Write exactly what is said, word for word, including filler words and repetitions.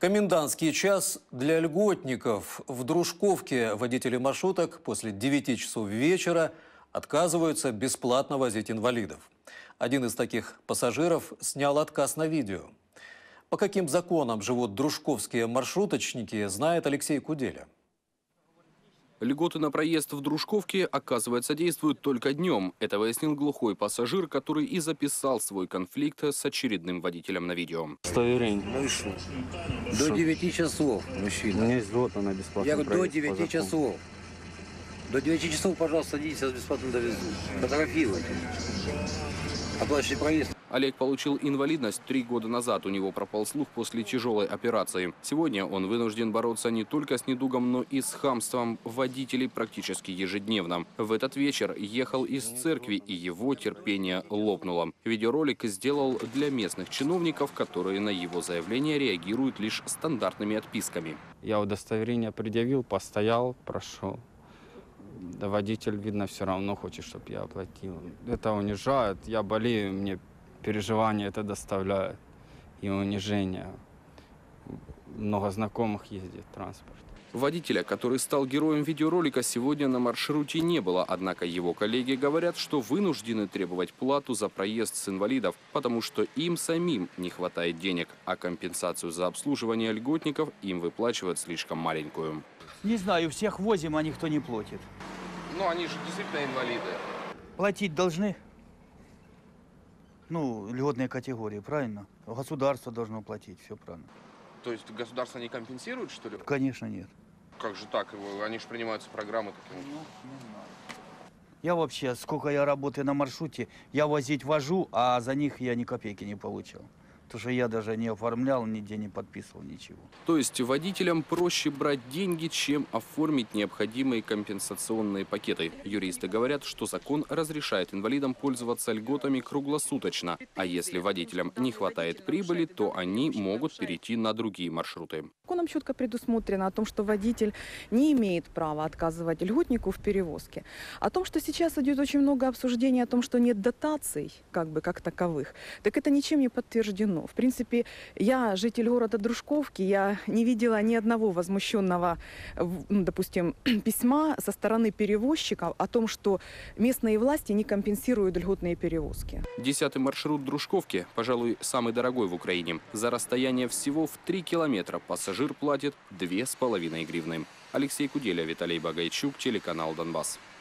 Комендантский час для льготников. В Дружковке водители маршруток после девяти часов вечера отказываются бесплатно возить инвалидов. Один из таких пассажиров снял отказ на видео. По каким законам живут дружковские маршруточники, знает Алексей Куделя. Льготы на проезд в Дружковке, оказывается, действуют только днем. Это выяснил глухой пассажир, который и записал свой конфликт с очередным водителем на видео. Ну и что? До девяти часов, мужчина. У меня есть льгота на бесплатный Я говорю, до проезд по девяти закону. часов. До девяти часов, пожалуйста, садитесь, я вас бесплатно довезу. Фотографируйте. Оплачивайте проезд. Олег получил инвалидность три года назад. У него пропал слух после тяжелой операции. Сегодня он вынужден бороться не только с недугом, но и с хамством водителей практически ежедневно. В этот вечер ехал из церкви, и его терпение лопнуло. Видеоролик сделал для местных чиновников, которые на его заявление реагируют лишь стандартными отписками. Я удостоверение предъявил, постоял, прошел. Да водитель, видно, все равно хочет, чтобы я оплатил. Это унижает, я болею, мне переживания это доставляет и унижение. Много знакомых ездит в транспорте. Водителя, который стал героем видеоролика, сегодня на маршруте не было. Однако его коллеги говорят, что вынуждены требовать плату за проезд с инвалидов, потому что им самим не хватает денег, а компенсацию за обслуживание льготников им выплачивают слишком маленькую. Не знаю, всех возим, а никто не платит. Ну, они же действительно инвалиды. Платить должны. Ну, льготные категории, правильно? Государство должно платить, все правильно. То есть государство не компенсирует, что ли? Конечно, нет. Как же так? Они же принимаются программы такие. Ну, не знаю. Я вообще, сколько я работаю на маршруте, я возить вожу, а за них я ни копейки не получал. Потому что я даже не оформлял, нигде не подписывал ничего. То есть водителям проще брать деньги, чем оформить необходимые компенсационные пакеты. Юристы говорят, что закон разрешает инвалидам пользоваться льготами круглосуточно. А если водителям не хватает прибыли, то они могут перейти на другие маршруты. Законом четко предусмотрено о том, что водитель не имеет права отказывать льготнику в перевозке. О том, что сейчас идет очень много обсуждений о том, что нет дотаций, как бы как таковых, так это ничем не подтверждено. В принципе, я житель города Дружковки, я не видела ни одного возмущенного, допустим, письма со стороны перевозчиков о том, что местные власти не компенсируют льготные перевозки. Десятый маршрут Дружковки, пожалуй, самый дорогой в Украине. За расстояние всего в три километра пассажир платит две с половиной гривны. Алексей Куделя, Виталий Багайчук, телеканал Донбасс.